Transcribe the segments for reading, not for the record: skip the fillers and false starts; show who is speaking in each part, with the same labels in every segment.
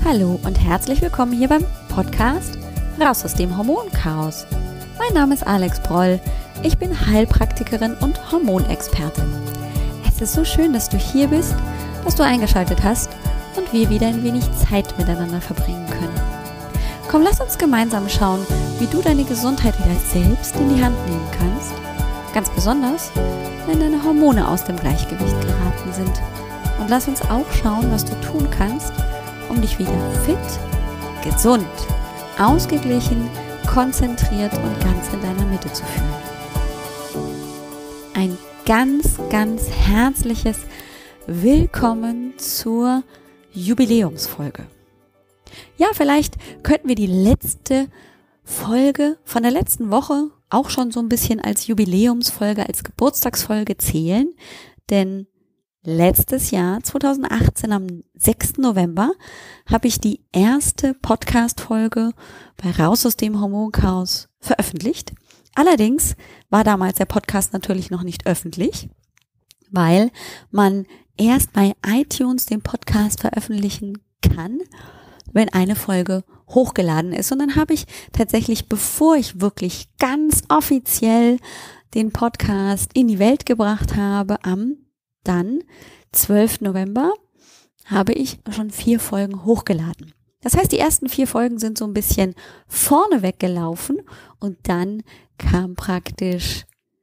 Speaker 1: Hallo und herzlich willkommen hier beim Podcast Raus aus dem Hormonchaos. Mein Name ist Alex Broll, ich bin Heilpraktikerin und Hormonexpertin. Es ist so schön, dass du hier bist, dass du eingeschaltet hast und wir wieder ein wenig Zeit miteinander verbringen können. Komm, lass uns gemeinsam schauen, wie du deine Gesundheit wieder selbst in die Hand nehmen kannst. Ganz besonders, wenn deine Hormone aus dem Gleichgewicht geraten sind. Und lass uns auch schauen, was du tun kannst, um dich wieder fit, gesund, ausgeglichen, konzentriert und ganz in deiner Mitte zu fühlen. Ein ganz, ganz herzliches Willkommen zur Jubiläumsfolge. Ja, vielleicht könnten wir die letzte Folge von der letzten Woche auch schon so ein bisschen als Jubiläumsfolge, als Geburtstagsfolge zählen, denn letztes Jahr, 2018, am 6. November, habe ich die erste Podcast-Folge bei Raus aus dem Hormonchaos veröffentlicht. Allerdings war damals der Podcast natürlich noch nicht öffentlich, weil man erst bei iTunes den Podcast veröffentlichen kann, wenn eine Folge hochgeladen ist. Und dann habe ich tatsächlich, bevor ich wirklich ganz offiziell den Podcast in die Welt gebracht habe, am dann 12. November, habe ich schon 4 Folgen hochgeladen. Das heißt, die ersten 4 Folgen sind so ein bisschen vorneweg gelaufen und dann kam praktisch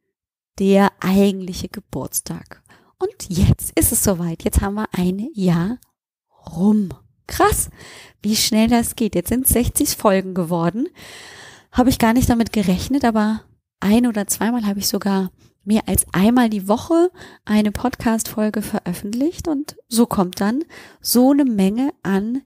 Speaker 1: der eigentliche Geburtstag. Und jetzt ist es soweit. Jetzt haben wir ein Jahr rum. Krass, wie schnell das geht. Jetzt sind 60 Folgen geworden. Habe ich gar nicht damit gerechnet, aber 1- oder zweimal habe ich sogar mehr als einmal die Woche eine Podcast-Folge veröffentlicht und so kommt dann so eine Menge an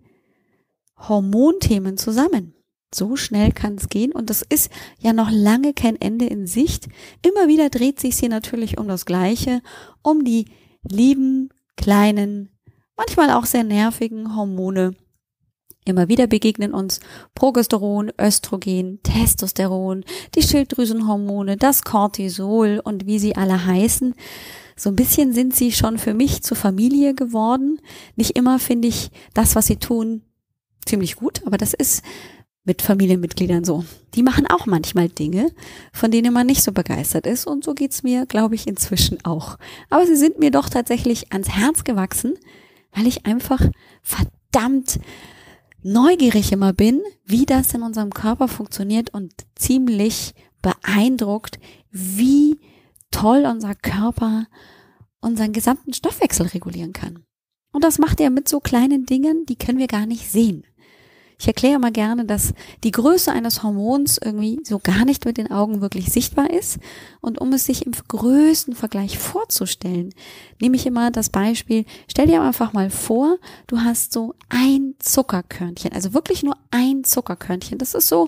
Speaker 1: Hormonthemen zusammen. So schnell kann es gehen und das ist ja noch lange kein Ende in Sicht. Immer wieder dreht sich hier natürlich um das Gleiche, um die lieben, kleinen, manchmal auch sehr nervigen Hormone. Immer wieder begegnen uns Progesteron, Östrogen, Testosteron, die Schilddrüsenhormone, das Cortisol und wie sie alle heißen. So ein bisschen sind sie schon für mich zur Familie geworden. Nicht immer finde ich das, was sie tun, ziemlich gut, aber das ist mit Familienmitgliedern so. Die machen auch manchmal Dinge, von denen man nicht so begeistert ist und so geht's mir, glaube ich, inzwischen auch. Aber sie sind mir doch tatsächlich ans Herz gewachsen, weil ich einfach verdammt neugierig immer bin, wie das in unserem Körper funktioniert und ziemlich beeindruckt, wie toll unser Körper unseren gesamten Stoffwechsel regulieren kann. Und das macht er mit so kleinen Dingen, die können wir gar nicht sehen. Ich erkläre mal gerne, dass die Größe eines Hormons irgendwie so gar nicht mit den Augen wirklich sichtbar ist. Und um es sich im größten Vergleich vorzustellen, nehme ich immer das Beispiel, stell dir einfach mal vor, du hast so ein Zuckerkörnchen, also wirklich nur ein Zuckerkörnchen. Das ist so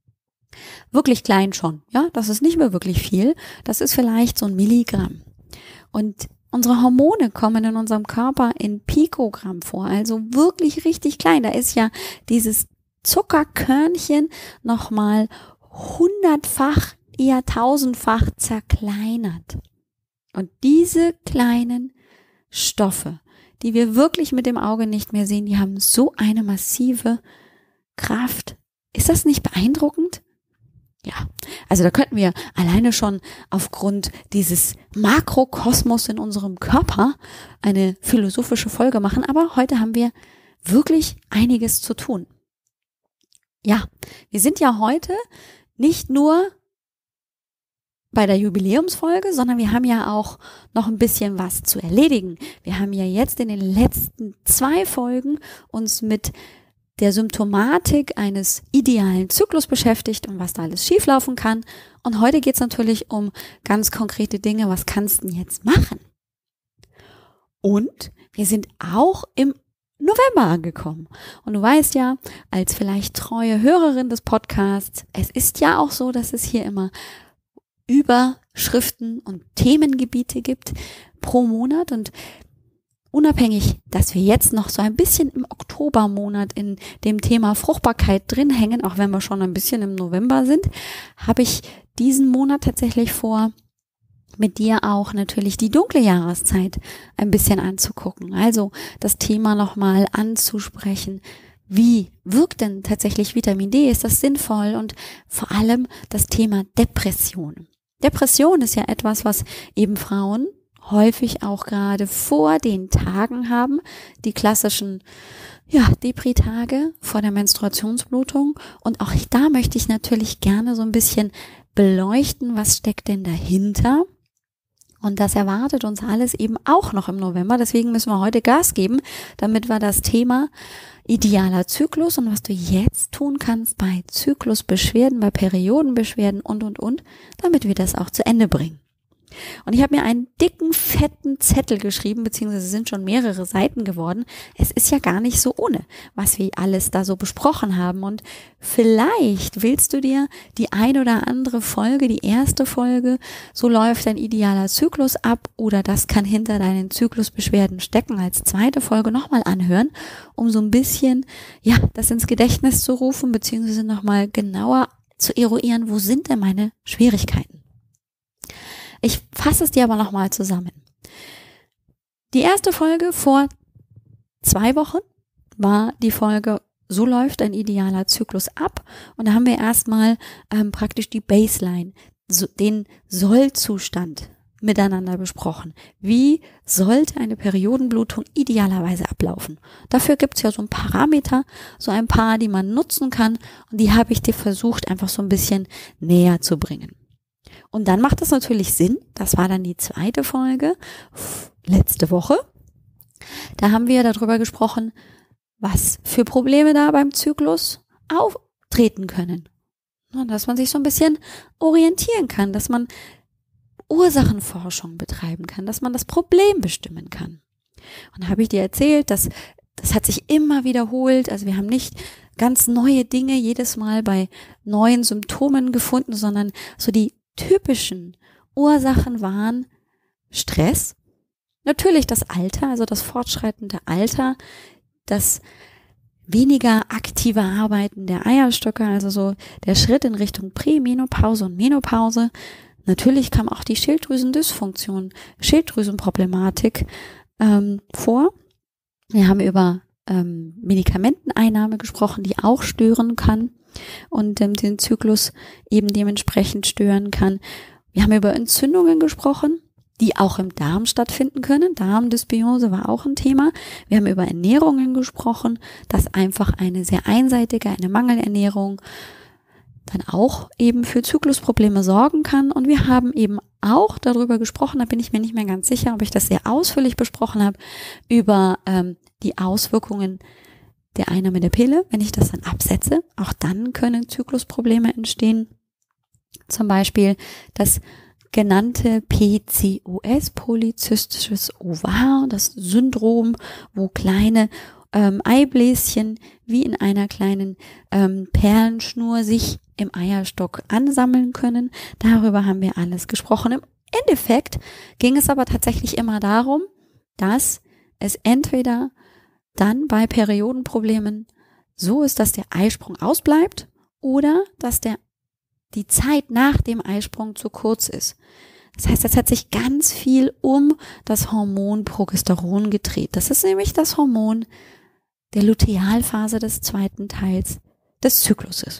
Speaker 1: wirklich klein schon, ja, das ist nicht mehr wirklich viel. Das ist vielleicht so 1 Milligramm. Und unsere Hormone kommen in unserem Körper in Pikogramm vor, also wirklich richtig klein. Da ist ja dieses Zuckerkörnchen nochmal 100-fach, eher 1000-fach zerkleinert. Und diese kleinen Stoffe, die wir wirklich mit dem Auge nicht mehr sehen, die haben so eine massive Kraft. Ist das nicht beeindruckend? Ja, also da könnten wir alleine schon aufgrund dieses Makrokosmos in unserem Körper eine philosophische Folge machen, aber heute haben wir wirklich einiges zu tun. Ja, wir sind ja heute nicht nur bei der Jubiläumsfolge, sondern wir haben ja auch noch ein bisschen was zu erledigen. Wir haben ja jetzt in den letzten 2 Folgen uns mit der Symptomatik eines idealen Zyklus beschäftigt und was da alles schieflaufen kann. Und heute geht es natürlich um ganz konkrete Dinge. Was kannst du denn jetzt machen? Und wir sind auch im November angekommen. Und du weißt ja, als vielleicht treue Hörerin des Podcasts, es ist ja auch so, dass es hier immer Überschriften und Themengebiete gibt pro Monat und unabhängig, dass wir jetzt noch so ein bisschen im Oktobermonat in dem Thema Fruchtbarkeit drin hängen, auch wenn wir schon ein bisschen im November sind, habe ich diesen Monat tatsächlich vor, mit dir auch natürlich die dunkle Jahreszeit ein bisschen anzugucken. Also das Thema nochmal anzusprechen. wie wirkt denn tatsächlich Vitamin D? Ist das sinnvoll? Und vor allem das Thema Depression. Depression ist ja etwas, was eben Frauen häufig auch gerade vor den Tagen haben, die klassischen Depri-Tage vor der Menstruationsblutung. Und auch da möchte ich natürlich gerne so ein bisschen beleuchten, was steckt denn dahinter. Und das erwartet uns alles eben auch noch im November. Deswegen müssen wir heute Gas geben, damit wir das Thema idealer Zyklus und was du jetzt tun kannst bei Zyklusbeschwerden, bei Periodenbeschwerden und, damit wir das auch zu Ende bringen. Und ich habe mir einen dicken, fetten Zettel geschrieben, beziehungsweise sind schon mehrere Seiten geworden. Es ist ja gar nicht so ohne, was wir alles da so besprochen haben. Und vielleicht willst du dir die ein oder andere Folge, die erste Folge, so läuft dein idealer Zyklus ab, oder das kann hinter deinen Zyklusbeschwerden stecken, als zweite Folge nochmal anhören, um so ein bisschen, das ins Gedächtnis zu rufen, beziehungsweise nochmal genauer zu eruieren, wo sind denn meine Schwierigkeiten. Ich fasse es dir aber nochmal zusammen. Die erste Folge vor 2 Wochen war die Folge So läuft ein idealer Zyklus ab. Und da haben wir erstmal praktisch die Baseline, den Sollzustand miteinander besprochen. Wie sollte eine Periodenblutung idealerweise ablaufen? Dafür gibt es ja so ein Parameter, so ein paar, die man nutzen kann. Und die habe ich dir versucht, einfach so ein bisschen näher zu bringen. Und dann macht es natürlich Sinn, das war dann die zweite Folge, letzte Woche. Da haben wir darüber gesprochen, was für Probleme da beim Zyklus auftreten können. Und dass man sich so ein bisschen orientieren kann, dass man Ursachenforschung betreiben kann, dass man das Problem bestimmen kann. Und da habe ich dir erzählt, dass das hat sich immer wiederholt. Also wir haben nicht ganz neue Dinge jedes Mal bei neuen Symptomen gefunden, sondern so die typischen Ursachen waren Stress, natürlich das Alter, also das fortschreitende Alter, das weniger aktive Arbeiten der Eierstöcke, also so der Schritt in Richtung Prämenopause und Menopause. Natürlich kam auch die Schilddrüsendysfunktion, Schilddrüsenproblematik vor. Wir haben über Medikamenteneinnahme gesprochen, die auch stören kann und den Zyklus eben dementsprechend stören kann. Wir haben über Entzündungen gesprochen, die auch im Darm stattfinden können. Darmdysbiose war auch ein Thema. Wir haben über Ernährungen gesprochen, dass einfach eine sehr einseitige, eine Mangelernährung dann auch eben für Zyklusprobleme sorgen kann. Und wir haben eben auch darüber gesprochen, da bin ich mir nicht mehr ganz sicher, ob ich das sehr ausführlich besprochen habe, über die Auswirkungen der Einnahme der Pille, wenn ich das dann absetze. Auch dann können Zyklusprobleme entstehen. Zum Beispiel das genannte PCOS, polyzystisches Ovar, das Syndrom, wo kleine Eibläschen wie in einer kleinen Perlenschnur sich im Eierstock ansammeln können. Darüber haben wir alles gesprochen. Im Endeffekt ging es aber tatsächlich immer darum, dass es entweder dann bei Periodenproblemen so ist, dass der Eisprung ausbleibt oder dass die Zeit nach dem Eisprung zu kurz ist. Das heißt, es hat sich ganz viel um das Hormon Progesteron gedreht. Das ist nämlich das Hormon der Lutealphase des zweiten Teils des Zykluses.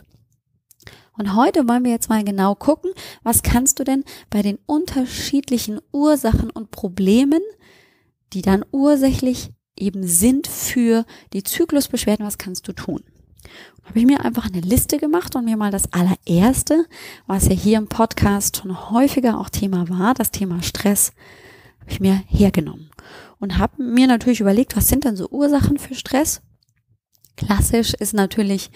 Speaker 1: Und heute wollen wir jetzt mal genau gucken, was kannst du denn bei den unterschiedlichen Ursachen und Problemen, die dann ursächlich eben sind für die Zyklusbeschwerden, was kannst du tun? Habe ich mir einfach eine Liste gemacht und mir mal das allererste, was ja hier im Podcast schon häufiger auch Thema war, das Thema Stress, habe ich mir hergenommen und habe mir natürlich überlegt, was sind denn so Ursachen für Stress? Klassisch ist natürlich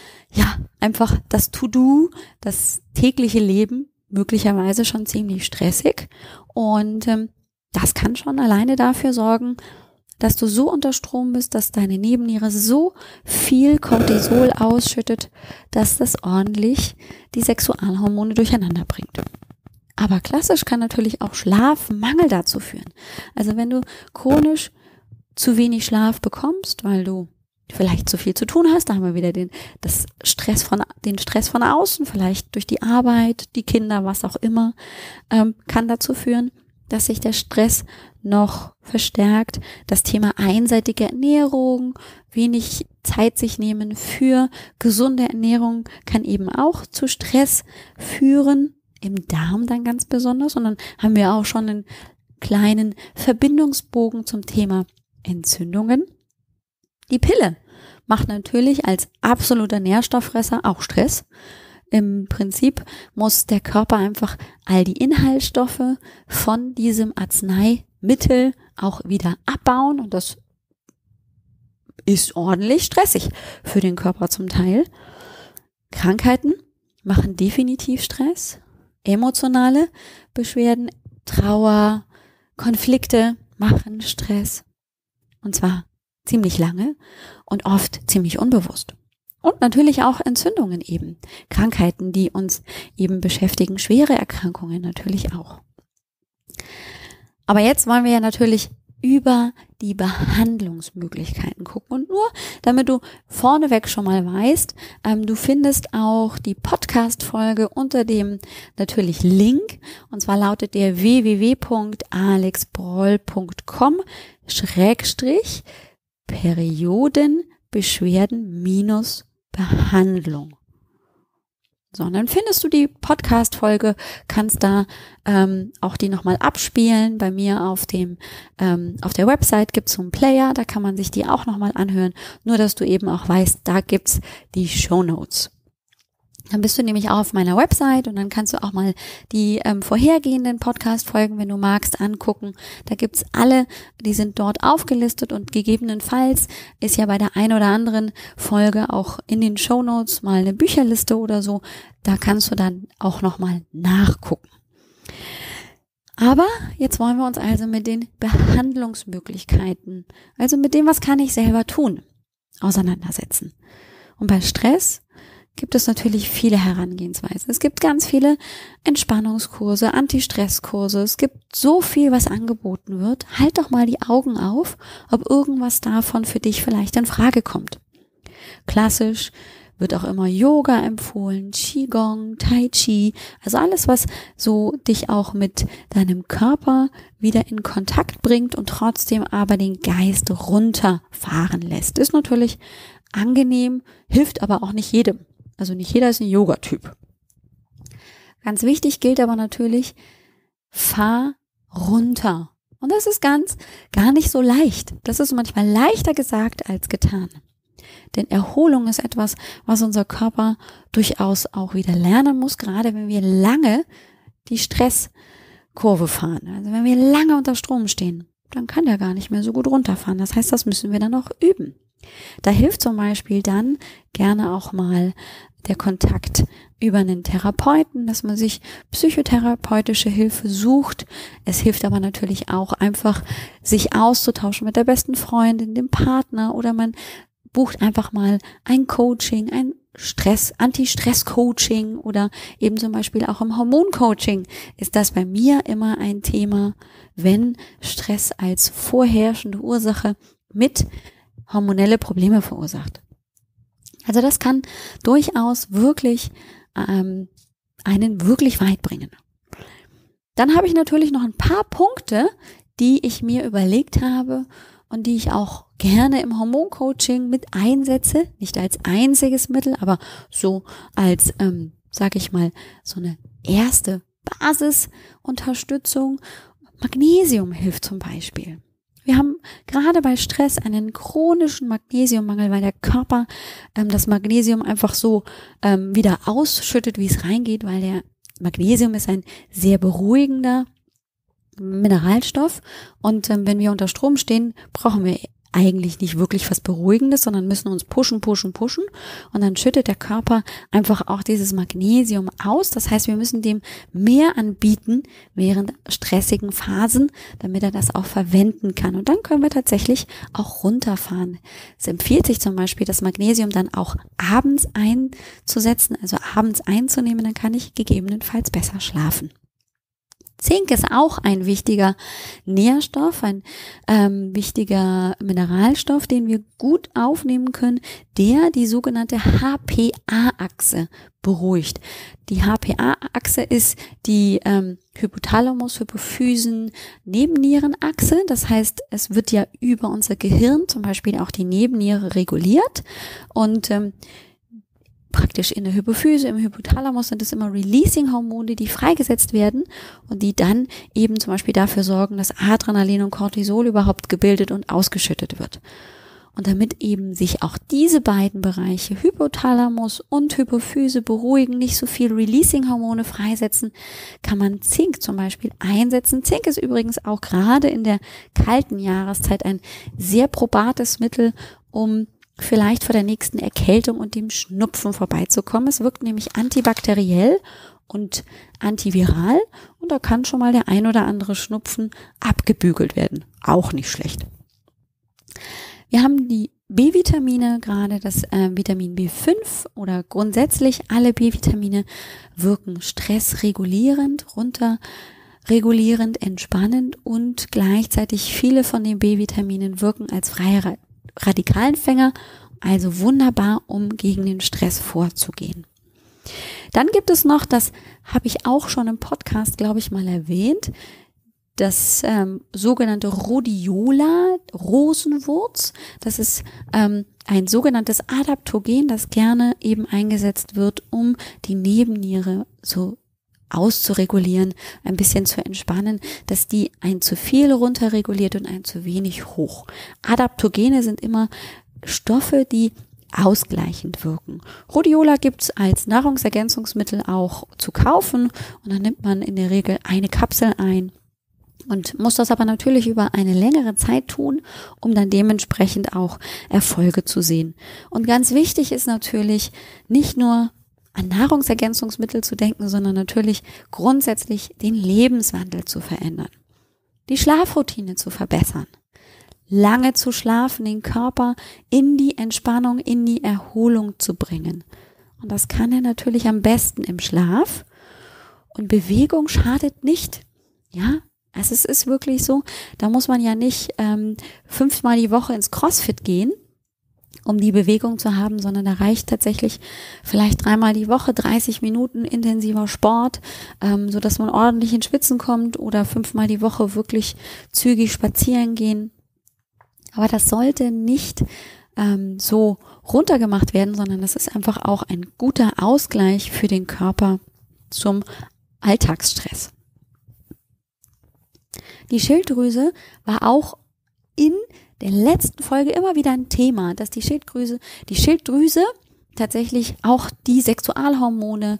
Speaker 1: einfach das To-Do, das tägliche Leben, möglicherweise schon ziemlich stressig, und das kann schon alleine dafür sorgen, dass du so unter Strom bist, dass deine Nebenniere so viel Cortisol ausschüttet, dass das ordentlich die Sexualhormone durcheinander bringt. Aber klassisch kann natürlich auch Schlafmangel dazu führen. Also wenn du chronisch zu wenig Schlaf bekommst, weil du vielleicht zu viel zu tun hast, da haben wir wieder den Stress von außen, vielleicht durch die Arbeit, die Kinder, was auch immer, kann dazu führen, dass sich der Stress noch verstärkt. Das Thema einseitige Ernährung, wenig Zeit sich nehmen für gesunde Ernährung kann eben auch zu Stress führen, im Darm dann ganz besonders. Und dann haben wir auch schon einen kleinen Verbindungsbogen zum Thema Entzündungen. Die Pille macht natürlich als absoluter Nährstofffresser auch Stress. Im Prinzip muss der Körper einfach all die Inhaltsstoffe von diesem Arzneimittel auch wieder abbauen und das ist ordentlich stressig für den Körper zum Teil. Krankheiten machen definitiv Stress. Emotionale Beschwerden, Trauer, Konflikte machen Stress. Und zwar ziemlich lange und oft ziemlich unbewusst. Und natürlich auch Entzündungen eben. Krankheiten, die uns eben beschäftigen. Schwere Erkrankungen natürlich auch. Aber jetzt wollen wir ja natürlich über die Behandlungsmöglichkeiten gucken. Und nur, damit du vorneweg schon mal weißt, du findest auch die Podcast-Folge unter dem natürlich Link. Und zwar lautet der www.alexbroll.com/Periodenbeschwerden-Behandlung. So, und dann findest du die Podcast-Folge, kannst da auch die nochmal abspielen. Bei mir auf der Website gibt's so einen Player, da kann man sich die auch nochmal anhören. Nur, dass du eben auch weißt, da gibt's die Shownotes. Dann bist du nämlich auch auf meiner Website und dann kannst du auch mal die vorhergehenden Podcast-Folgen, wenn du magst, angucken. Da gibt's alle, die sind dort aufgelistet und gegebenenfalls ist ja bei der ein oder anderen Folge auch in den Shownotes mal eine Bücherliste oder so. Da kannst du dann auch nochmal nachgucken. Aber jetzt wollen wir uns also mit den Behandlungsmöglichkeiten, also mit dem, was kann ich selber tun, auseinandersetzen. Und bei Stress gibt es natürlich viele Herangehensweisen. Es gibt ganz viele Entspannungskurse, Anti-Stress-Kurse. Es gibt so viel, was angeboten wird. Halt doch mal die Augen auf, ob irgendwas davon für dich vielleicht in Frage kommt. Klassisch wird auch immer Yoga empfohlen, Qigong, Tai Chi, also alles, was so dich auch mit deinem Körper wieder in Kontakt bringt und trotzdem aber den Geist runterfahren lässt. Ist natürlich angenehm, hilft aber auch nicht jedem. Also nicht jeder ist ein Yoga-Typ. Ganz wichtig gilt aber natürlich, fahr runter. Und das ist gar nicht so leicht. Das ist manchmal leichter gesagt als getan. Denn Erholung ist etwas, was unser Körper durchaus auch wieder lernen muss, gerade wenn wir lange die Stresskurve fahren. Also wenn wir lange unter Strom stehen, dann kann der gar nicht mehr so gut runterfahren. Das heißt, das müssen wir dann noch üben. Da hilft zum Beispiel dann gerne auch mal der Kontakt über einen Therapeuten, dass man sich psychotherapeutische Hilfe sucht. Es hilft aber natürlich auch einfach, sich auszutauschen mit der besten Freundin, dem Partner oder man bucht einfach mal ein Coaching, ein Anti-Stress-Coaching oder eben zum Beispiel auch im Hormoncoaching ist das bei mir immer ein Thema, wenn Stress als vorherrschende Ursache mit hormonelle Probleme verursacht. Also das kann durchaus wirklich einen wirklich weit bringen. Dann habe ich natürlich noch ein paar Punkte, die ich mir überlegt habe und die ich auch gerne im Hormoncoaching mit einsetze. Nicht als einziges Mittel, aber so als, sage ich mal, so eine erste Basisunterstützung. Magnesium hilft zum Beispiel. Wir haben gerade bei Stress einen chronischen Magnesiummangel, weil der Körper das Magnesium einfach so wieder ausschüttet, wie es reingeht, weil der Magnesium ist ein sehr beruhigender Mineralstoff und wenn wir unter Strom stehen, brauchen wir eigentlich nicht wirklich was Beruhigendes, sondern müssen uns pushen und dann schüttet der Körper einfach auch dieses Magnesium aus. Das heißt, wir müssen dem mehr anbieten während stressigen Phasen, damit er das auch verwenden kann. Und dann können wir tatsächlich auch runterfahren. Es empfiehlt sich zum Beispiel, das Magnesium dann auch abends einzusetzen, also abends einzunehmen, dann kann ich gegebenenfalls besser schlafen. Zink ist auch ein wichtiger Nährstoff, ein wichtiger Mineralstoff, den wir gut aufnehmen können, der die sogenannte HPA-Achse beruhigt. Die HPA-Achse ist die Hypothalamus-Hypophysen-Nebennierenachse. Das heißt, es wird ja über unser Gehirn zum Beispiel auch die Nebenniere reguliert und praktisch in der Hypophyse, im Hypothalamus sind es immer Releasing-Hormone, die freigesetzt werden und die dann eben zum Beispiel dafür sorgen, dass Adrenalin und Cortisol überhaupt gebildet und ausgeschüttet wird. Und damit eben sich auch diese beiden Bereiche, Hypothalamus und Hypophyse, beruhigen, nicht so viel Releasing-Hormone freisetzen, kann man Zink zum Beispiel einsetzen. Zink ist übrigens auch gerade in der kalten Jahreszeit ein sehr probates Mittel, um vielleicht vor der nächsten Erkältung und dem Schnupfen vorbeizukommen. Es wirkt nämlich antibakteriell und antiviral und da kann schon mal der ein oder andere Schnupfen abgebügelt werden. Auch nicht schlecht. Wir haben die B-Vitamine, gerade das Vitamin B5 oder grundsätzlich alle B-Vitamine wirken stressregulierend, runterregulierend, entspannend und gleichzeitig viele von den B-Vitaminen wirken als freie Radikalempfänger, also wunderbar, um gegen den Stress vorzugehen. Dann gibt es noch, das habe ich auch schon im Podcast, glaube ich, mal erwähnt, das sogenannte Rhodiola, Rosenwurz. Das ist ein sogenanntes Adaptogen, das gerne eben eingesetzt wird, um die Nebenniere so auszuregulieren, ein bisschen zu entspannen, dass die ein zu viel runterreguliert und ein zu wenig hoch. Adaptogene sind immer Stoffe, die ausgleichend wirken. Rhodiola gibt's als Nahrungsergänzungsmittel auch zu kaufen und dann nimmt man in der Regel eine Kapsel ein und muss das aber natürlich über eine längere Zeit tun, um dann dementsprechend auch Erfolge zu sehen. Und ganz wichtig ist natürlich nicht nur an Nahrungsergänzungsmittel zu denken, sondern natürlich grundsätzlich den Lebenswandel zu verändern, die Schlafroutine zu verbessern, lange zu schlafen, den Körper in die Entspannung, in die Erholung zu bringen. Und das kann er natürlich am besten im Schlaf. Und Bewegung schadet nicht. Ja, also es ist wirklich so, da muss man ja nicht 5-mal die Woche ins CrossFit gehen, um die Bewegung zu haben, sondern da reicht tatsächlich vielleicht 3-mal die Woche 30 Minuten intensiver Sport, so dass man ordentlich ins Schwitzen kommt oder 5-mal die Woche wirklich zügig spazieren gehen. Aber das sollte nicht so runtergemacht werden, sondern das ist einfach auch ein guter Ausgleich für den Körper zum Alltagsstress. Die Schilddrüse war auch in der letzten Folge immer wieder ein Thema, dass die Schilddrüse tatsächlich auch die Sexualhormone,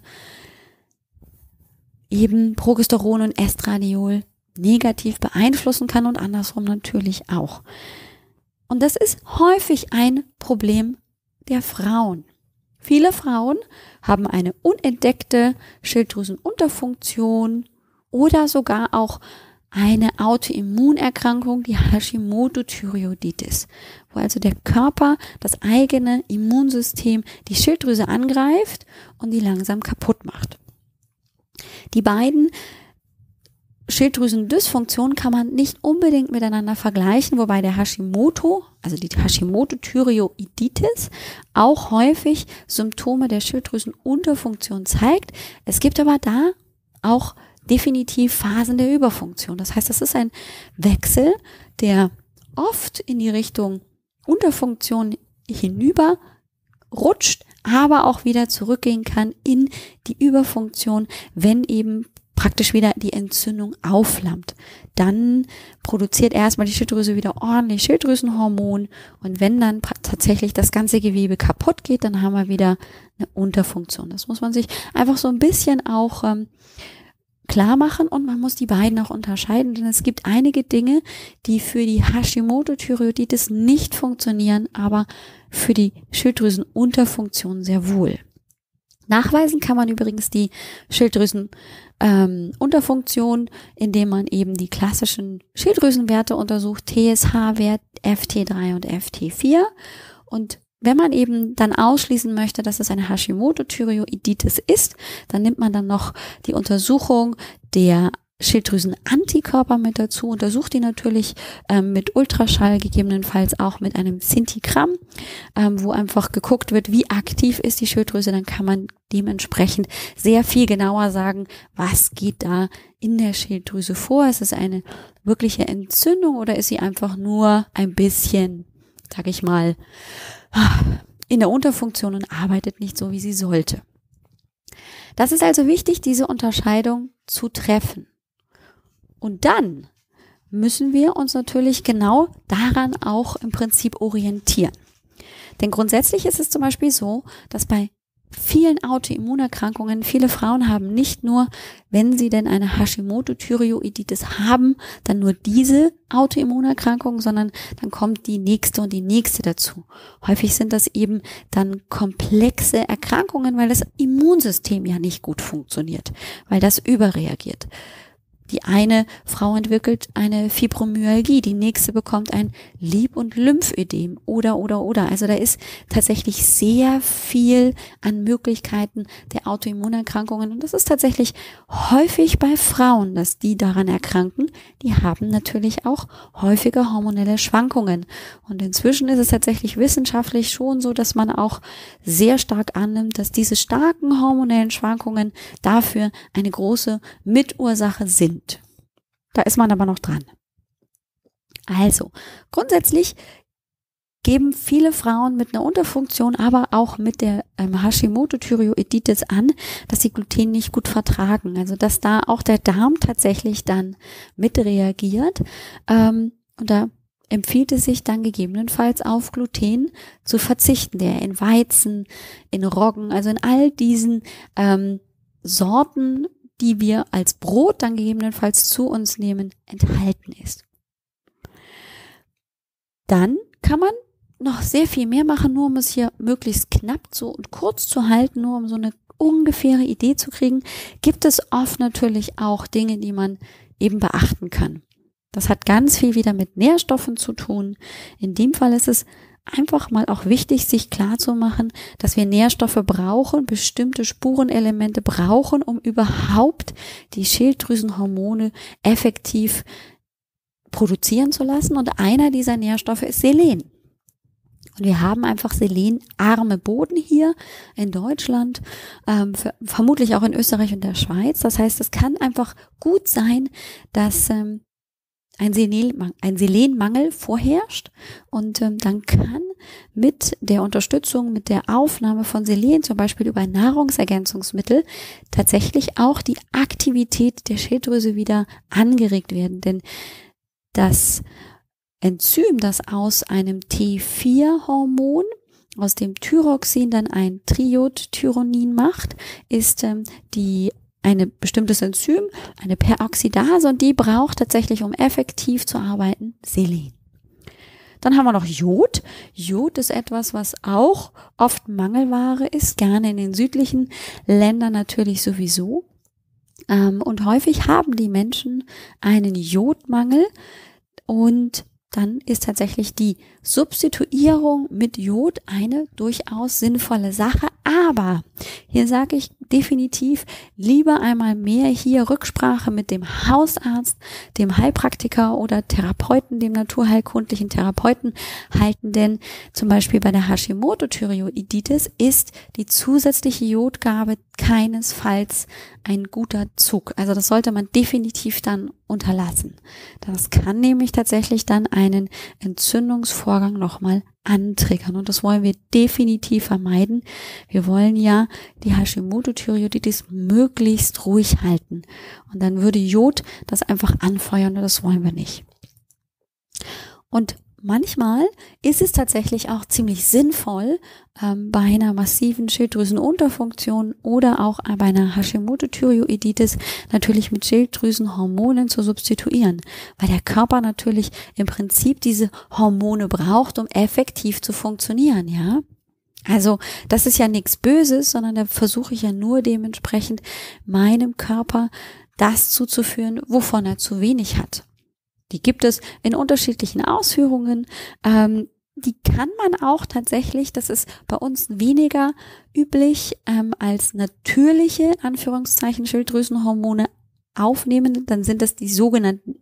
Speaker 1: eben Progesteron und Estradiol, negativ beeinflussen kann und andersrum natürlich auch. Und das ist häufig ein Problem der Frauen. Viele Frauen haben eine unentdeckte Schilddrüsenunterfunktion oder sogar auch eine Autoimmunerkrankung, die Hashimoto-Thyreoiditis, wo also der Körper, das eigene Immunsystem, die Schilddrüse angreift und die langsam kaputt macht. Die beiden Schilddrüsendysfunktionen kann man nicht unbedingt miteinander vergleichen, wobei der Hashimoto, also die Hashimoto-Thyreoiditis, auch häufig Symptome der Schilddrüsenunterfunktion zeigt. Es gibt aber da auch definitiv Phasen der Überfunktion. Das heißt, das ist ein Wechsel, der oft in die Richtung Unterfunktion hinüber rutscht, aber auch wieder zurückgehen kann in die Überfunktion, wenn eben praktisch wieder die Entzündung aufflammt. Dann produziert erstmal die Schilddrüse wieder ordentlich Schilddrüsenhormon und wenn dann tatsächlich das ganze Gewebe kaputt geht, dann haben wir wieder eine Unterfunktion. Das muss man sich einfach so ein bisschen auch klar machen und man muss die beiden auch unterscheiden, denn es gibt einige Dinge, die für die Hashimoto-Thyreoiditis nicht funktionieren, aber für die Schilddrüsenunterfunktion sehr wohl. Nachweisen kann man übrigens die Schilddrüsenunterfunktion, indem man eben die klassischen Schilddrüsenwerte untersucht, TSH-Wert, FT3 und FT4 und wenn man eben dann ausschließen möchte, dass es eine Hashimoto-Thyreoiditis ist, dann nimmt man dann noch die Untersuchung der Schilddrüsen-Antikörper mit dazu, untersucht die natürlich mit Ultraschall, gegebenenfalls auch mit einem Scintigramm, wo einfach geguckt wird, wie aktiv ist die Schilddrüse. Dann kann man dementsprechend sehr viel genauer sagen, was geht da in der Schilddrüse vor. Ist es eine wirkliche Entzündung oder ist sie einfach nur ein bisschen, sag ich mal, in der Unterfunktion und arbeitet nicht so, wie sie sollte. Das ist also wichtig, diese Unterscheidung zu treffen. Und dann müssen wir uns natürlich genau daran auch im Prinzip orientieren. Denn grundsätzlich ist es zum Beispiel so, dass bei vielen Autoimmunerkrankungen viele Frauen haben nicht nur, wenn sie denn eine Hashimoto-Thyreoiditis haben, dann nur diese Autoimmunerkrankung, sondern dann kommt die nächste und die nächste dazu. Häufig sind das eben dann komplexe Erkrankungen, weil das Immunsystem ja nicht gut funktioniert, weil das überreagiert. Die eine Frau entwickelt eine Fibromyalgie, die nächste bekommt ein Lieb- und Lymphödem oder. Also da ist tatsächlich sehr viel an Möglichkeiten der Autoimmunerkrankungen und das ist tatsächlich häufig bei Frauen, dass die daran erkranken. Die haben natürlich auch häufige hormonelle Schwankungen und inzwischen ist es tatsächlich wissenschaftlich schon so, dass man auch sehr stark annimmt, dass diese starken hormonellen Schwankungen dafür eine große Mitursache sind. Da ist man aber noch dran. Also, grundsätzlich geben viele Frauen mit einer Unterfunktion, aber auch mit der Hashimoto-Thyreoiditis an, dass sie Gluten nicht gut vertragen. Also, dass da auch der Darm tatsächlich dann mit reagiert. Und da empfiehlt es sich dann gegebenenfalls auf Gluten zu verzichten, der in Weizen, in Roggen, also in all diesen Sorten, die wir als Brot dann gegebenenfalls zu uns nehmen, enthalten ist. Dann kann man noch sehr viel mehr machen, nur um es hier möglichst knapp so und kurz zu halten, nur um so eine ungefähre Idee zu kriegen, gibt es oft natürlich auch Dinge, die man eben beachten kann. Das hat ganz viel wieder mit Nährstoffen zu tun. In dem Fall ist es einfach mal auch wichtig, sich klar zu machen, dass wir Nährstoffe brauchen, bestimmte Spurenelemente brauchen, um überhaupt die Schilddrüsenhormone effektiv produzieren zu lassen. Und einer dieser Nährstoffe ist Selen. Und wir haben einfach selenarme Boden hier in Deutschland, vermutlich auch in Österreich und der Schweiz. Das heißt, es kann einfach gut sein, dass ein Selenmangel vorherrscht und dann kann mit der Unterstützung, mit der Aufnahme von Selen, zum Beispiel über Nahrungsergänzungsmittel, tatsächlich auch die Aktivität der Schilddrüse wieder angeregt werden. Denn das Enzym, das aus einem T4-Hormon, aus dem Thyroxin dann ein Triiodthyronin macht, ist ein bestimmtes Enzym, eine Peroxidase, und die braucht tatsächlich, um effektiv zu arbeiten, Selen. Dann haben wir noch Jod. Jod ist etwas, was auch oft Mangelware ist, gerne in den südlichen Ländern natürlich sowieso. Und häufig haben die Menschen einen Jodmangel und dann ist tatsächlich die Substituierung mit Jod eine durchaus sinnvolle Sache. Aber hier sage ich definitiv lieber einmal mehr hier Rücksprache mit dem Hausarzt, dem Heilpraktiker oder Therapeuten, dem naturheilkundlichen Therapeuten halten. Denn zum Beispiel bei der Hashimoto-Thyreoiditis ist die zusätzliche Jodgabe keinesfalls ein guter Zug. Also das sollte man definitiv dann unterlassen. Das kann nämlich tatsächlich dann einen Entzündungsvorgang nochmal antriggern und das wollen wir definitiv vermeiden. Wir wollen ja die Hashimoto-Thyreoiditis möglichst ruhig halten und dann würde Jod das einfach anfeuern und das wollen wir nicht. Und manchmal ist es tatsächlich auch ziemlich sinnvoll, bei einer massiven Schilddrüsenunterfunktion oder auch bei einer Hashimoto-Thyreoiditis natürlich mit Schilddrüsenhormonen zu substituieren, weil der Körper natürlich im Prinzip diese Hormone braucht, um effektiv zu funktionieren, ja. Also das ist ja nichts Böses, sondern da versuche ich ja nur dementsprechend meinem Körper das zuzuführen, wovon er zu wenig hat. Die gibt es in unterschiedlichen Ausführungen. Die kann man auch tatsächlich, das ist bei uns weniger üblich, als natürliche, Anführungszeichen, Schilddrüsenhormone aufnehmen, dann sind das die sogenannten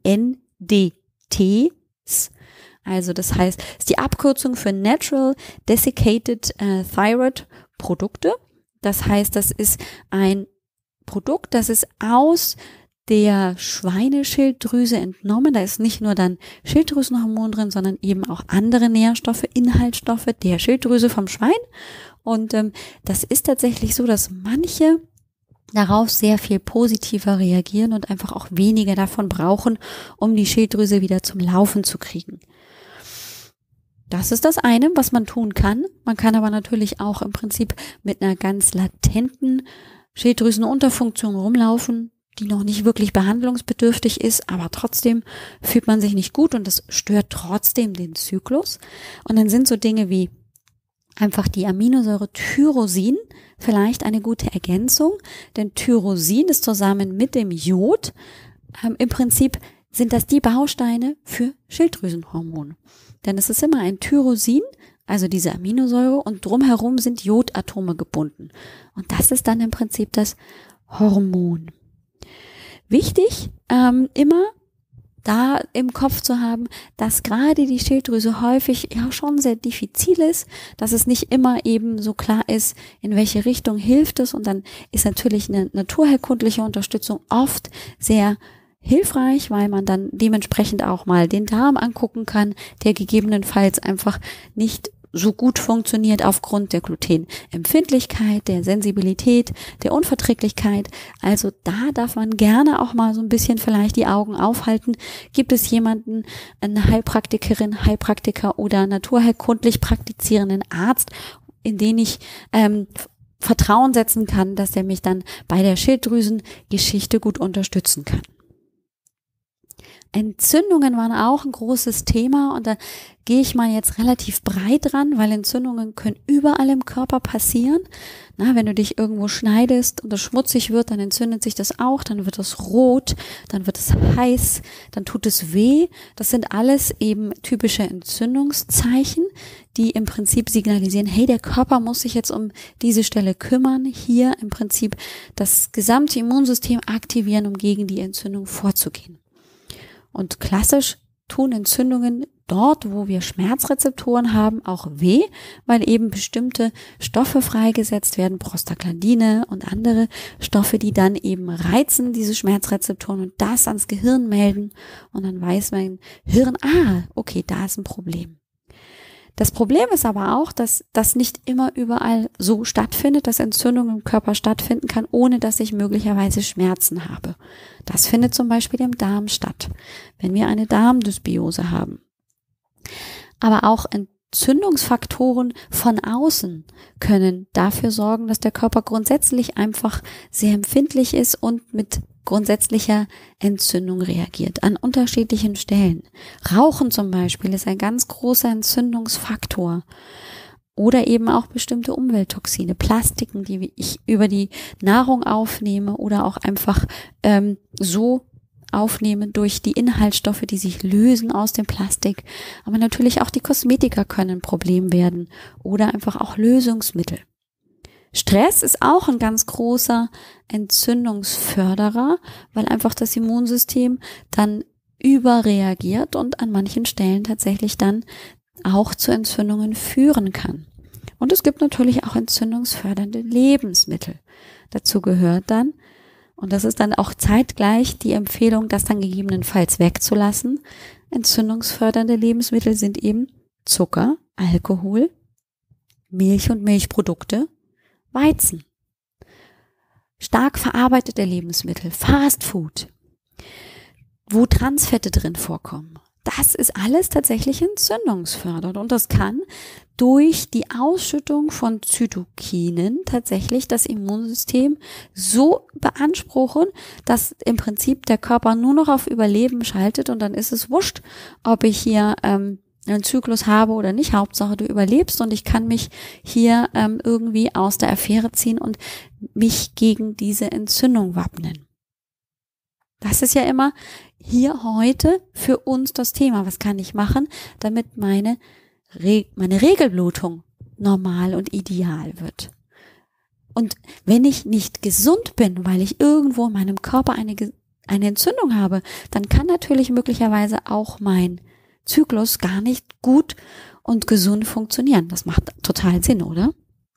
Speaker 1: NDTs. Also das heißt, es ist die Abkürzung für Natural Desiccated Thyroid Produkte. Das heißt, das ist ein Produkt, das ist aus der Schweineschilddrüse entnommen. Da ist nicht nur dann Schilddrüsenhormon drin, sondern eben auch andere Nährstoffe, Inhaltsstoffe der Schilddrüse vom Schwein. Und das ist tatsächlich so, dass manche darauf sehr viel positiver reagieren und einfach auch weniger davon brauchen, um die Schilddrüse wieder zum Laufen zu kriegen. Das ist das eine, was man tun kann. Man kann aber natürlich auch im Prinzip mit einer ganz latenten Schilddrüsenunterfunktion rumlaufen, die noch nicht wirklich behandlungsbedürftig ist, aber trotzdem fühlt man sich nicht gut und das stört trotzdem den Zyklus. Und dann sind so Dinge wie einfach die Aminosäure Tyrosin vielleicht eine gute Ergänzung, denn Tyrosin ist zusammen mit dem Jod, im Prinzip sind das die Bausteine für Schilddrüsenhormone. Denn es ist immer ein Tyrosin, also diese Aminosäure, und drumherum sind Jodatome gebunden. Und das ist dann im Prinzip das Hormon. Wichtig, immer da im Kopf zu haben, dass gerade die Schilddrüse häufig ja schon sehr diffizil ist, dass es nicht immer eben so klar ist, in welche Richtung hilft es. Und dann ist natürlich eine naturheilkundliche Unterstützung oft sehr hilfreich, weil man dann dementsprechend auch mal den Darm angucken kann, der gegebenenfalls einfach nicht so gut funktioniert aufgrund der Glutenempfindlichkeit, der Sensibilität, der Unverträglichkeit. Also da darf man gerne auch mal so ein bisschen vielleicht die Augen aufhalten. Gibt es jemanden, eine Heilpraktikerin, Heilpraktiker oder naturheilkundlich praktizierenden Arzt, in den ich Vertrauen setzen kann, dass der mich dann bei der Schilddrüsengeschichte gut unterstützen kann. Entzündungen waren auch ein großes Thema und da gehe ich mal jetzt relativ breit dran, weil Entzündungen können überall im Körper passieren. Na, wenn du dich irgendwo schneidest und das schmutzig wird, dann entzündet sich das auch, dann wird es rot, dann wird es heiß, dann tut es weh. Das sind alles eben typische Entzündungszeichen, die im Prinzip signalisieren, hey, der Körper muss sich jetzt um diese Stelle kümmern, hier im Prinzip das gesamte Immunsystem aktivieren, um gegen die Entzündung vorzugehen. Und klassisch tun Entzündungen dort, wo wir Schmerzrezeptoren haben, auch weh, weil eben bestimmte Stoffe freigesetzt werden, Prostaglandine und andere Stoffe, die dann eben reizen, diese Schmerzrezeptoren und das ans Gehirn melden. Und dann weiß mein Hirn, okay, da ist ein Problem. Das Problem ist aber auch, dass das nicht immer überall so stattfindet, dass Entzündung im Körper stattfinden kann, ohne dass ich möglicherweise Schmerzen habe. Das findet zum Beispiel im Darm statt, wenn wir eine Darmdysbiose haben. Aber auch Entzündungsfaktoren von außen können dafür sorgen, dass der Körper grundsätzlich einfach sehr empfindlich ist und mit grundsätzlicher Entzündung reagiert an unterschiedlichen Stellen. Rauchen zum Beispiel ist ein ganz großer Entzündungsfaktor. Oder eben auch bestimmte Umwelttoxine, Plastiken, die ich über die Nahrung aufnehme oder auch einfach so aufnehme durch die Inhaltsstoffe, die sich lösen aus dem Plastik. Aber natürlich auch die Kosmetika können ein Problem werden oder einfach auch Lösungsmittel. Stress ist auch ein ganz großer Entzündungsförderer, weil einfach das Immunsystem dann überreagiert und an manchen Stellen tatsächlich dann auch zu Entzündungen führen kann. Und es gibt natürlich auch entzündungsfördernde Lebensmittel. Dazu gehört dann, und das ist dann auch zeitgleich die Empfehlung, das dann gegebenenfalls wegzulassen, entzündungsfördernde Lebensmittel sind eben Zucker, Alkohol, Milch und Milchprodukte, Weizen, stark verarbeitete Lebensmittel, Fast Food, wo Transfette drin vorkommen. Das ist alles tatsächlich entzündungsfördernd und das kann durch die Ausschüttung von Zytokinen tatsächlich das Immunsystem so beanspruchen, dass im Prinzip der Körper nur noch auf Überleben schaltet und dann ist es wurscht, ob ich hier einen Zyklus habe oder nicht. Hauptsache du überlebst und ich kann mich hier irgendwie aus der Affäre ziehen und mich gegen diese Entzündung wappnen. Das ist ja immer hier heute für uns das Thema. Was kann ich machen, damit meine Regelblutung normal und ideal wird? Und wenn ich nicht gesund bin, weil ich irgendwo in meinem Körper eine eine Entzündung habe, dann kann natürlich möglicherweise auch mein Zyklus gar nicht gut und gesund funktionieren. Das macht total Sinn, oder?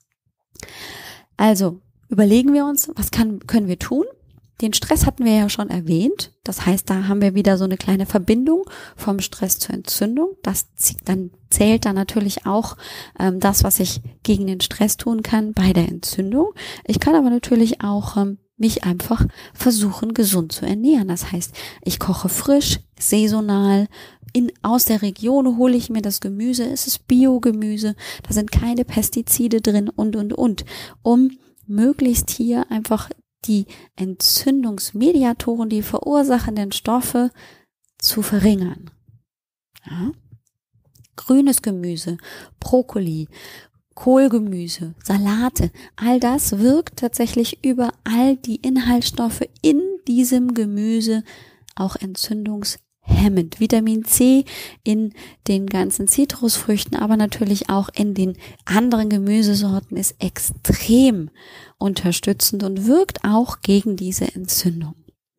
Speaker 1: Also überlegen wir uns, was können wir tun? Den Stress hatten wir ja schon erwähnt. Das heißt, da haben wir wieder so eine kleine Verbindung vom Stress zur Entzündung. Zählt dann natürlich auch das, was ich gegen den Stress tun kann bei der Entzündung. Ich kann aber natürlich auch mich einfach versuchen, gesund zu ernähren. Das heißt, ich koche frisch, saisonal, aus der Region hole ich mir das Gemüse, es ist Biogemüse, da sind keine Pestizide drin und, um möglichst hier einfach die Entzündungsmediatoren, die verursachenden Stoffe zu verringern. Ja? Grünes Gemüse, Brokkoli, Kohlgemüse, Salate, all das wirkt tatsächlich über all die Inhaltsstoffe in diesem Gemüse auch entzündungshemmend. Vitamin C in den ganzen Zitrusfrüchten, aber natürlich auch in den anderen Gemüsesorten ist extrem unterstützend und wirkt auch gegen diese Entzündung.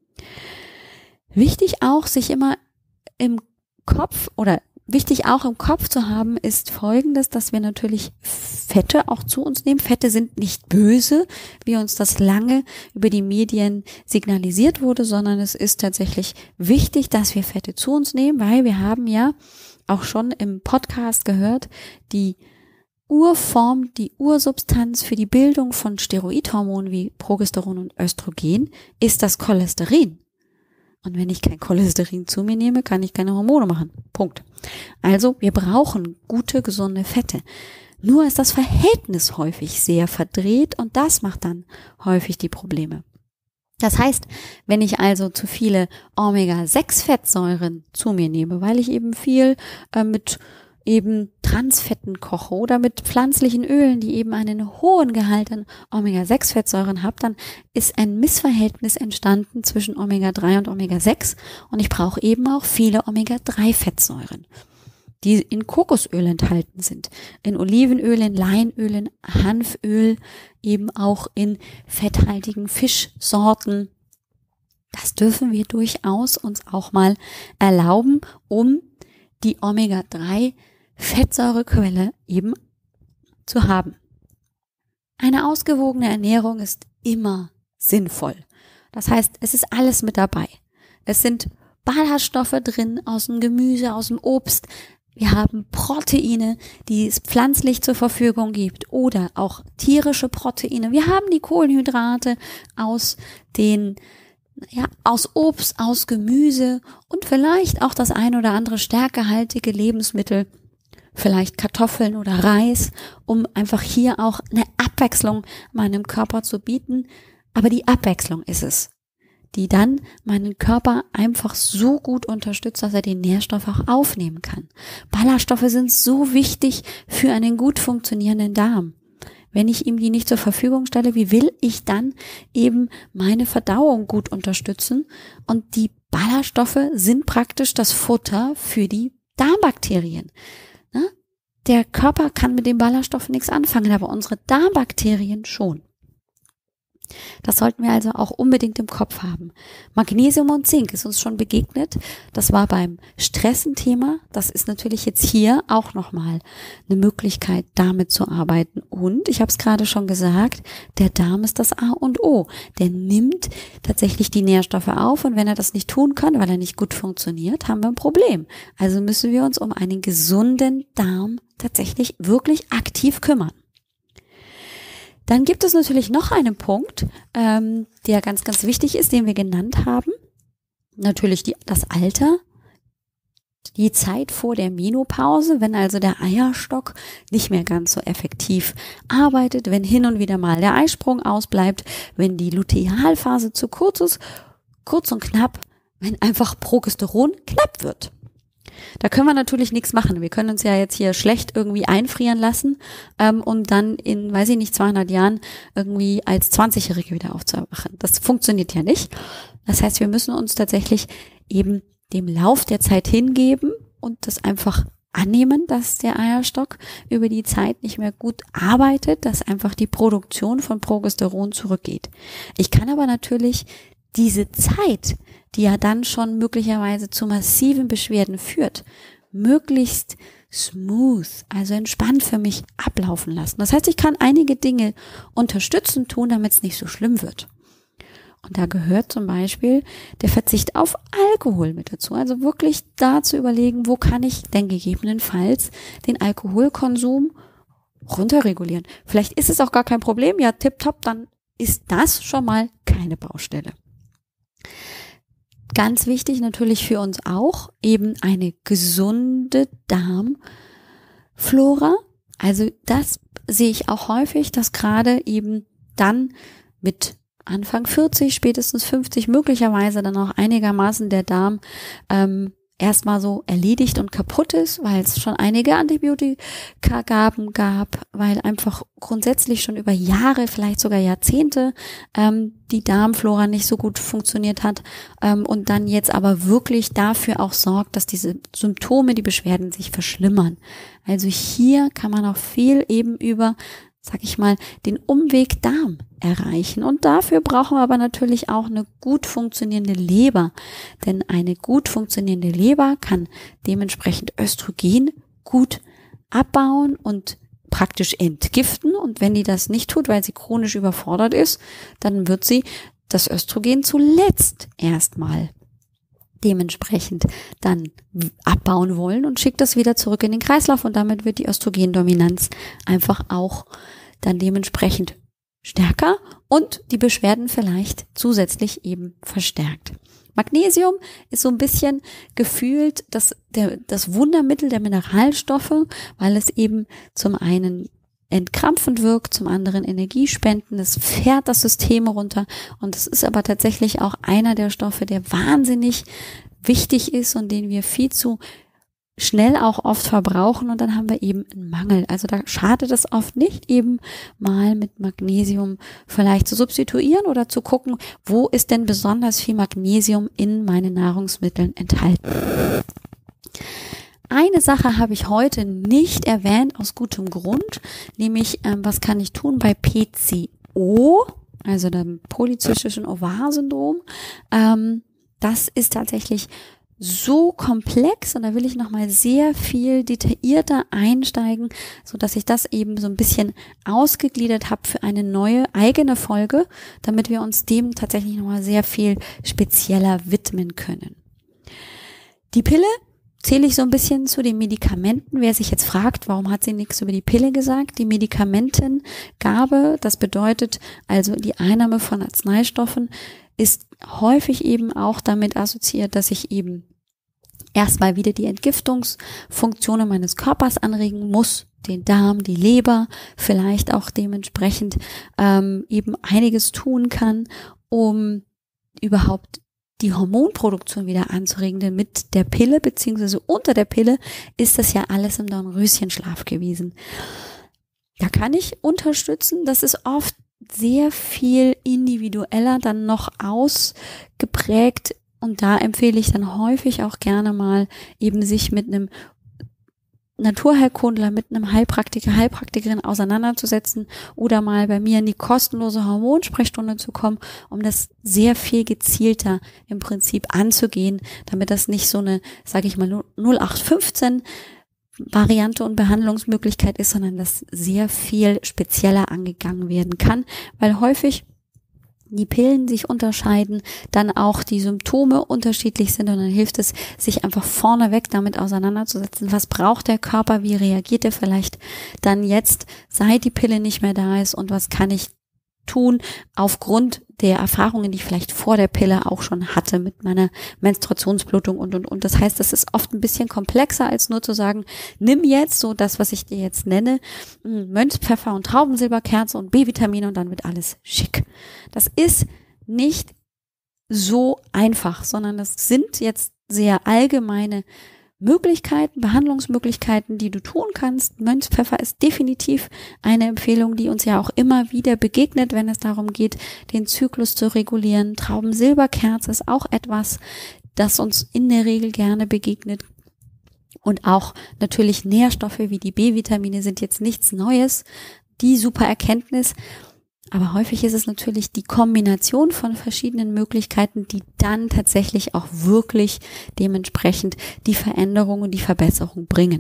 Speaker 1: Wichtig auch im Kopf zu haben, ist Folgendes, dass wir natürlich Fette auch zu uns nehmen. Fette sind nicht böse, wie uns das lange über die Medien signalisiert wurde, sondern es ist tatsächlich wichtig, dass wir Fette zu uns nehmen, weil wir haben ja auch schon im Podcast gehört, die Urform, die Ursubstanz für die Bildung von Steroidhormonen wie Progesteron und Östrogen ist das Cholesterin. Und wenn ich kein Cholesterin zu mir nehme, kann ich keine Hormone machen. Punkt. Also wir brauchen gute, gesunde Fette. Nur ist das Verhältnis häufig sehr verdreht und das macht dann häufig die Probleme. Das heißt, wenn ich also zu viele Omega-6-Fettsäuren zu mir nehme, weil ich eben viel mit eben Transfetten koche oder mit pflanzlichen Ölen, die eben einen hohen Gehalt an Omega-6-Fettsäuren haben, dann ist ein Missverhältnis entstanden zwischen Omega-3 und Omega-6 und ich brauche eben auch viele Omega-3-Fettsäuren, die in Kokosöl enthalten sind, in Olivenöl, in Leinöl, in Hanföl, eben auch in fetthaltigen Fischsorten. Das dürfen wir durchaus uns auch mal erlauben, um die Omega-3-Fettsäurequelle eben zu haben. Eine ausgewogene Ernährung ist immer sinnvoll. Das heißt, es ist alles mit dabei. Es sind Ballaststoffe drin aus dem Gemüse, aus dem Obst. Wir haben Proteine, die es pflanzlich zur Verfügung gibt oder auch tierische Proteine. Wir haben die Kohlenhydrate aus Obst, aus Gemüse und vielleicht auch das ein oder andere stärkehaltige Lebensmittel, vielleicht Kartoffeln oder Reis, um einfach hier auch eine Abwechslung meinem Körper zu bieten. Aber die Abwechslung ist es, die dann meinen Körper einfach so gut unterstützt, dass er die Nährstoffe auch aufnehmen kann. Ballaststoffe sind so wichtig für einen gut funktionierenden Darm. Wenn ich ihm die nicht zur Verfügung stelle, wie will ich dann eben meine Verdauung gut unterstützen? Und die Ballaststoffe sind praktisch das Futter für die Darmbakterien. Der Körper kann mit den Ballaststoffen nichts anfangen, aber unsere Darmbakterien schon. Das sollten wir also auch unbedingt im Kopf haben. Magnesium und Zink ist uns schon begegnet. Das war beim Stressenthema. Das ist natürlich jetzt hier auch nochmal eine Möglichkeit, damit zu arbeiten. Und ich habe es gerade schon gesagt, der Darm ist das A und O. Der nimmt tatsächlich die Nährstoffe auf und wenn er das nicht tun kann, weil er nicht gut funktioniert, haben wir ein Problem. Also müssen wir uns um einen gesunden Darm tatsächlich wirklich aktiv kümmern. Dann gibt es natürlich noch einen Punkt, der ganz, ganz wichtig ist, den wir genannt haben. Natürlich das Alter, die Zeit vor der Menopause, wenn also der Eierstock nicht mehr ganz so effektiv arbeitet, wenn hin und wieder mal der Eisprung ausbleibt, wenn die Lutealphase zu kurz ist, kurz und knapp, wenn einfach Progesteron knapp wird. Da können wir natürlich nichts machen. Wir können uns ja jetzt hier schlecht irgendwie einfrieren lassen, um dann in, 200 Jahren irgendwie als 20-Jährige wieder aufzuwachen. Das funktioniert ja nicht. Das heißt, wir müssen uns tatsächlich eben dem Lauf der Zeit hingeben und das einfach annehmen, dass der Eierstock über die Zeit nicht mehr gut arbeitet, dass einfach die Produktion von Progesteron zurückgeht. Ich kann aber natürlich diese Zeit, die ja dann schon möglicherweise zu massiven Beschwerden führt, möglichst smooth, also entspannt für mich ablaufen lassen. Das heißt, ich kann einige Dinge unterstützen tun, damit es nicht so schlimm wird. Und da gehört zum Beispiel der Verzicht auf Alkohol mit dazu. Also wirklich da zu überlegen, wo kann ich denn gegebenenfalls den Alkoholkonsum runterregulieren. Vielleicht ist es auch gar kein Problem, ja tipptopp, dann ist das schon mal keine Baustelle. Ganz wichtig natürlich für uns auch eben eine gesunde Darmflora. Also das sehe ich auch häufig, dass gerade eben dann mit Anfang 40, spätestens 50 möglicherweise dann auch einigermaßen der Darm erstmal so erledigt und kaputt ist, weil es schon einige Antibiotikagaben gab, weil einfach grundsätzlich schon über Jahre, vielleicht sogar Jahrzehnte die Darmflora nicht so gut funktioniert hat und dann jetzt aber wirklich dafür auch sorgt, dass diese Symptome, die Beschwerden sich verschlimmern. Also hier kann man auch viel eben über, sag ich mal, den Umweg Darm erreichen. Und dafür brauchen wir aber natürlich auch eine gut funktionierende Leber. Denn eine gut funktionierende Leber kann dementsprechend Östrogen gut abbauen und praktisch entgiften. Und wenn die das nicht tut, weil sie chronisch überfordert ist, dann wird sie das Östrogen zuletzt erstmal dementsprechend dann abbauen wollen und schickt das wieder zurück in den Kreislauf. Und damit wird die Östrogendominanz einfach auch dann dementsprechend stärker und die Beschwerden vielleicht zusätzlich eben verstärkt. Magnesium ist so ein bisschen gefühlt das Wundermittel der Mineralstoffe, weil es eben zum einen entkrampfend wirkt, zum anderen Energiespenden, es fährt das System runter und es ist aber tatsächlich auch einer der Stoffe, der wahnsinnig wichtig ist und den wir viel zu schnell auch oft verbrauchen und dann haben wir eben einen Mangel. Also da schadet es oft nicht, eben mal mit Magnesium vielleicht zu substituieren oder zu gucken, wo ist denn besonders viel Magnesium in meinen Nahrungsmitteln enthalten. Eine Sache habe ich heute nicht erwähnt, aus gutem Grund, nämlich was kann ich tun bei PCO, also dem polyzystischen Ovar-Syndrom. Das ist tatsächlich so komplex und da will ich nochmal sehr viel detaillierter einsteigen, so dass ich das eben so ein bisschen ausgegliedert habe für eine neue eigene Folge, damit wir uns dem tatsächlich nochmal sehr viel spezieller widmen können. Die Pille zähle ich so ein bisschen zu den Medikamenten. Wer sich jetzt fragt, warum hat sie nichts über die Pille gesagt? Die Medikamentengabe, das bedeutet also die Einnahme von Arzneistoffen, ist häufig eben auch damit assoziiert, dass ich eben erstmal wieder die Entgiftungsfunktionen meines Körpers anregen muss, den Darm, die Leber, vielleicht auch dementsprechend eben einiges tun kann, um überhaupt die Hormonproduktion wieder anzuregen, denn mit der Pille beziehungsweise unter der Pille ist das ja alles im Dornröschenschlaf gewesen. Da kann ich unterstützen, das ist oft sehr viel individueller dann noch ausgeprägt und da empfehle ich dann häufig auch gerne mal eben sich mit einem Naturheilkundler, mit einem Heilpraktiker, Heilpraktikerin auseinanderzusetzen oder mal bei mir in die kostenlose Hormonsprechstunde zu kommen, um das sehr viel gezielter im Prinzip anzugehen, damit das nicht so eine, sage ich mal, 0815 Variante und Behandlungsmöglichkeit ist, sondern dass sehr viel spezieller angegangen werden kann, weil häufig die Pillen sich unterscheiden, dann auch die Symptome unterschiedlich sind und dann hilft es, sich einfach vorneweg damit auseinanderzusetzen, was braucht der Körper, wie reagiert er vielleicht dann jetzt, seit die Pille nicht mehr da ist und was kann ich tun aufgrund der Erfahrungen, die ich vielleicht vor der Pille auch schon hatte mit meiner Menstruationsblutung und. Das heißt, das ist oft ein bisschen komplexer als nur zu sagen, nimm jetzt so das, was ich dir jetzt nenne, Mönchspfeffer und Traubensilberkerze und B-Vitamine und dann wird alles schick. Das ist nicht so einfach, sondern das sind jetzt sehr allgemeine Möglichkeiten, Behandlungsmöglichkeiten, die du tun kannst. Mönchspfeffer ist definitiv eine Empfehlung, die uns ja auch immer wieder begegnet, wenn es darum geht, den Zyklus zu regulieren. Traubensilberkerze ist auch etwas, das uns in der Regel gerne begegnet. Und auch natürlich Nährstoffe wie die B-Vitamine sind jetzt nichts Neues. Die super Erkenntnis, Aber häufig ist es natürlich die Kombination von verschiedenen Möglichkeiten, die dann tatsächlich auch wirklich dementsprechend die Veränderung und die Verbesserung bringen.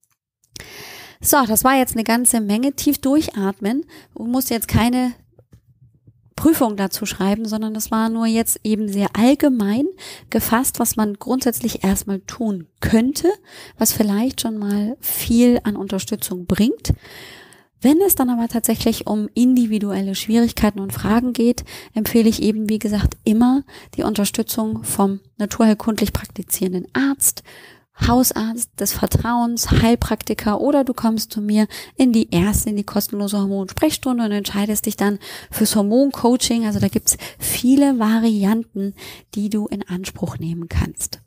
Speaker 1: So, das war jetzt eine ganze Menge tief durchatmen. Du musst jetzt keine Prüfung dazu schreiben, sondern das war nur jetzt eben sehr allgemein gefasst, was man grundsätzlich erstmal tun könnte, was vielleicht schon mal viel an Unterstützung bringt. Wenn es dann aber tatsächlich um individuelle Schwierigkeiten und Fragen geht, empfehle ich eben, wie gesagt, immer die Unterstützung vom naturheilkundlich praktizierenden Arzt, Hausarzt des Vertrauens, Heilpraktiker, oder du kommst zu mir in die kostenlose Hormonsprechstunde und entscheidest dich dann fürs Hormoncoaching. Also da gibt's viele Varianten, die du in Anspruch nehmen kannst.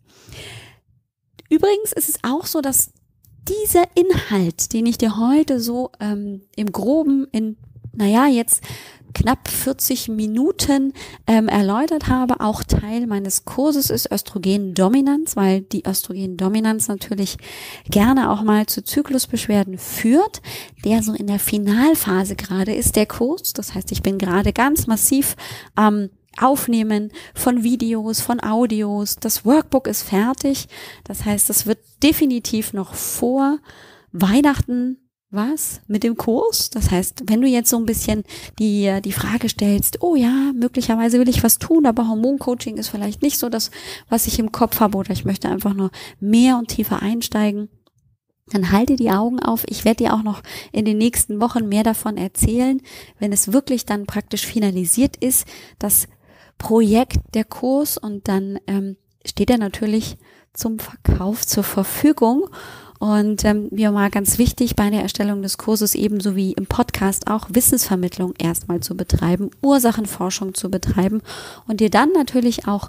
Speaker 1: Übrigens ist es auch so, dass dieser Inhalt, den ich dir heute so im Groben jetzt knapp 40 Minuten erläutert habe, auch Teil meines Kurses ist Östrogendominanz, weil die Östrogendominanz natürlich gerne auch mal zu Zyklusbeschwerden führt, der so in der Finalphase gerade ist, der Kurs. Das heißt, ich bin gerade ganz massiv am Aufnehmen von Videos, von Audios. Das Workbook ist fertig. Das heißt, es wird definitiv noch vor Weihnachten mit dem Kurs. Das heißt, wenn du jetzt so ein bisschen die Frage stellst, oh ja, möglicherweise will ich was tun, aber Hormoncoaching ist vielleicht nicht so das, was ich im Kopf habe, oder ich möchte einfach nur mehr und tiefer einsteigen, dann halte die Augen auf. Ich werde dir auch noch in den nächsten Wochen mehr davon erzählen, wenn es wirklich dann praktisch finalisiert ist, das Projekt, der Kurs, und dann steht er natürlich zum Verkauf zur Verfügung. Und mir war ganz wichtig, bei der Erstellung des Kurses ebenso wie im Podcast auch Wissensvermittlung erstmal zu betreiben, Ursachenforschung zu betreiben und dir dann natürlich auch,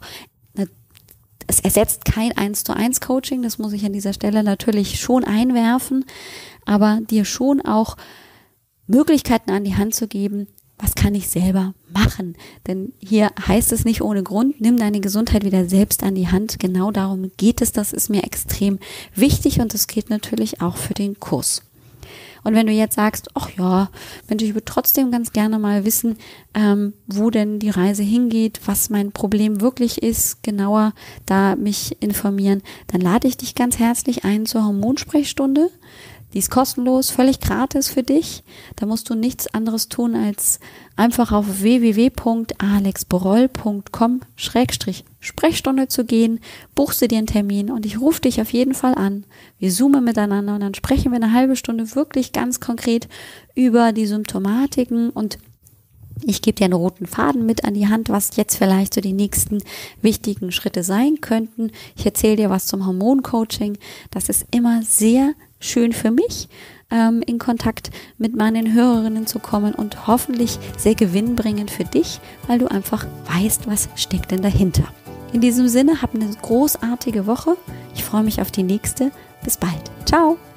Speaker 1: es ersetzt kein 1:1 Coaching, das muss ich an dieser Stelle natürlich schon einwerfen, aber dir schon auch Möglichkeiten an die Hand zu geben, was kann ich selber machen? Denn hier heißt es nicht ohne Grund, nimm deine Gesundheit wieder selbst an die Hand. Genau darum geht es. Das ist mir extrem wichtig und das geht natürlich auch für den Kurs. Und wenn du jetzt sagst, ach ja, Mensch, ich würde trotzdem ganz gerne mal wissen, wo denn die Reise hingeht, was mein Problem wirklich ist, genauer da mich informieren, dann lade ich dich ganz herzlich ein zur Hormonsprechstunde. Die ist kostenlos, völlig gratis für dich. Da musst du nichts anderes tun, als einfach auf www.alexbroll.com/Sprechstunde zu gehen, buchst du dir einen Termin und ich rufe dich auf jeden Fall an. Wir zoomen miteinander und dann sprechen wir eine halbe Stunde wirklich ganz konkret über die Symptomatiken und ich gebe dir einen roten Faden mit an die Hand, was jetzt vielleicht so die nächsten wichtigen Schritte sein könnten. Ich erzähle dir was zum Hormoncoaching. Das ist immer sehr schön für mich, in Kontakt mit meinen Hörerinnen zu kommen und hoffentlich sehr gewinnbringend für dich, weil du einfach weißt, was steckt denn dahinter. In diesem Sinne, hab eine großartige Woche. Ich freue mich auf die nächste. Bis bald. Ciao.